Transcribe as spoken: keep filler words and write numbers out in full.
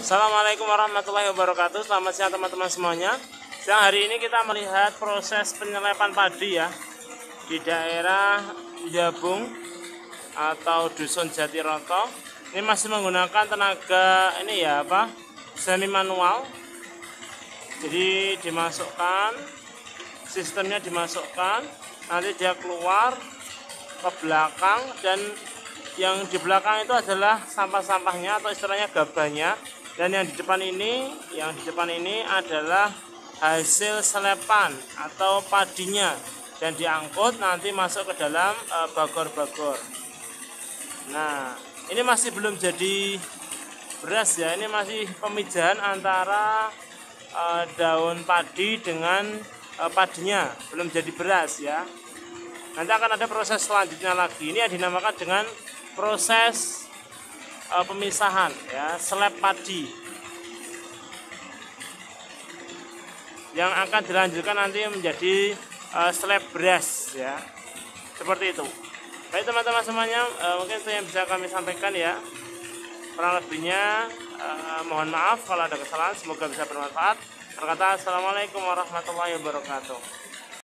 Assalamualaikum warahmatullahi wabarakatuh. Selamat siang teman-teman semuanya. Siang hari ini kita melihat proses penyelepan padi ya di daerah Jabung atau Dusun Jatiroto. Ini masih menggunakan tenaga ini ya apa semi manual. Jadi dimasukkan, sistemnya dimasukkan, nanti dia keluar ke belakang, dan yang di belakang itu adalah sampah-sampahnya atau istilahnya gabahnya, dan yang di depan ini yang di depan ini adalah hasil selepan atau padinya, dan diangkut nanti masuk ke dalam bagor-bagor. Nah, ini masih belum jadi beras ya, ini masih pemijahan antara uh, daun padi dengan uh, padinya, belum jadi beras ya. Nanti akan ada proses selanjutnya lagi. Ini yang dinamakan dengan proses uh, pemisahan ya, seleb padi, yang akan dilanjutkan nanti menjadi uh, seleb beras ya, seperti itu. Baik teman-teman semuanya, uh, mungkin itu yang bisa kami sampaikan ya. Kurang lebihnya uh, mohon maaf kalau ada kesalahan, semoga bisa bermanfaat. Berkata assalamualaikum warahmatullahi wabarakatuh.